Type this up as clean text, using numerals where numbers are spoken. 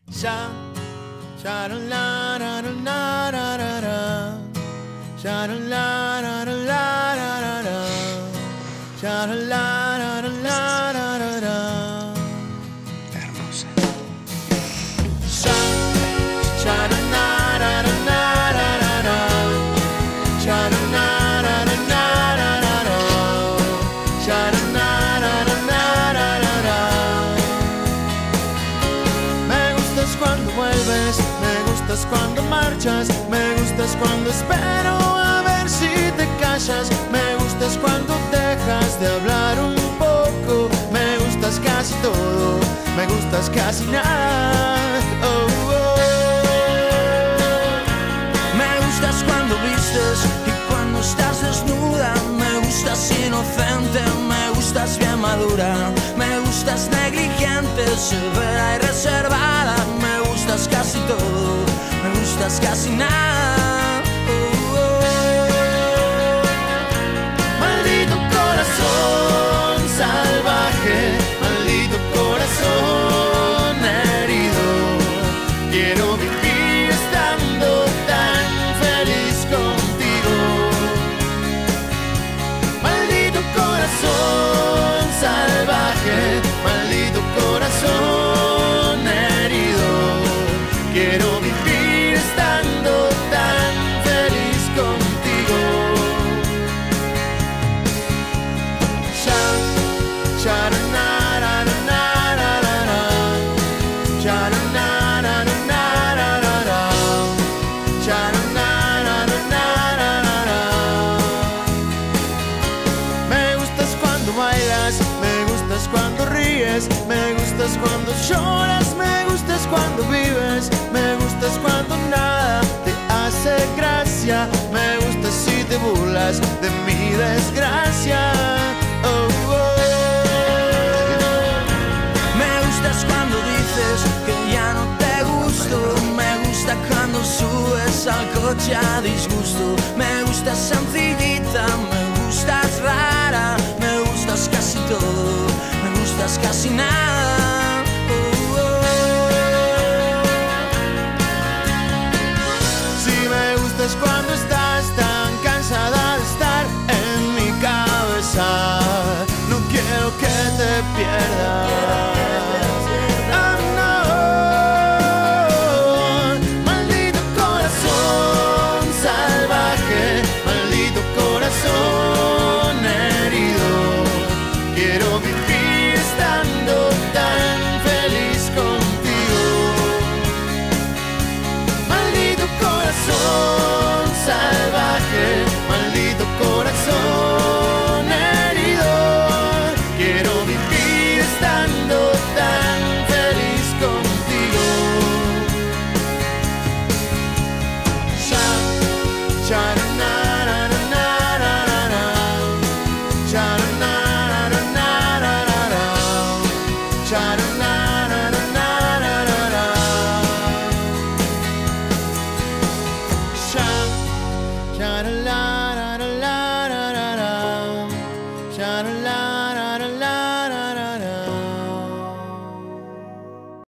Sha, sha la la la la la la la, sha la la la la la la la, sha la la la la la la la. Hermosa. Sha, sha la la la la la la la, sha la la la la la la la, sha la la la la la la la. Me gustas cuando vuelves, me gustas cuando marchas, me gustas cuando espero a ver si te callas, me gustas cuando dejas de hablar un poco, me gustas casi todo, me gustas casi nada. Oh, oh. Me gustas cuando vistes y cuando estás desnuda, me gustas inocente, me gustas bien madura, me gustas negligente, severa y reservada, me gustas casi todo, me gustas casi nada. Oh, oh. Maldito corazón salvaje, maldito corazón herido, quiero vivir estando tan feliz contigo. Maldito corazón salvaje, maldito corazón herido, quiero vivir estando tan feliz contigo. Sha, sha la la la la la la la, sha la la la la la la la, sha la la la la la la la. Me gustas cuando bailas, me gustas cuando ríes, me gustas cuando lloras, me gustas cuando vives, me gustas cuando nada te hace gracia, me gustas si te burlas de mi desgracia. Oh, oh. Me gustas cuando dices que ya no te gusto, me gusta cuando subes al coche a disgusto, me gustas sencillita, me gustas rara, me gustas casi todo, me gustas casi nada. Oh, oh. Si me gustas cuando estás tan cansada de estar en mi cabeza, no quiero que te pierdas. Ah, no. Maldito corazón salvaje, maldito corazón herido, quiero vivir estando tan feliz contigo. Maldito corazón salvaje, maldito corazón herido, quiero vivir estando tan feliz contigo. Sha, sha,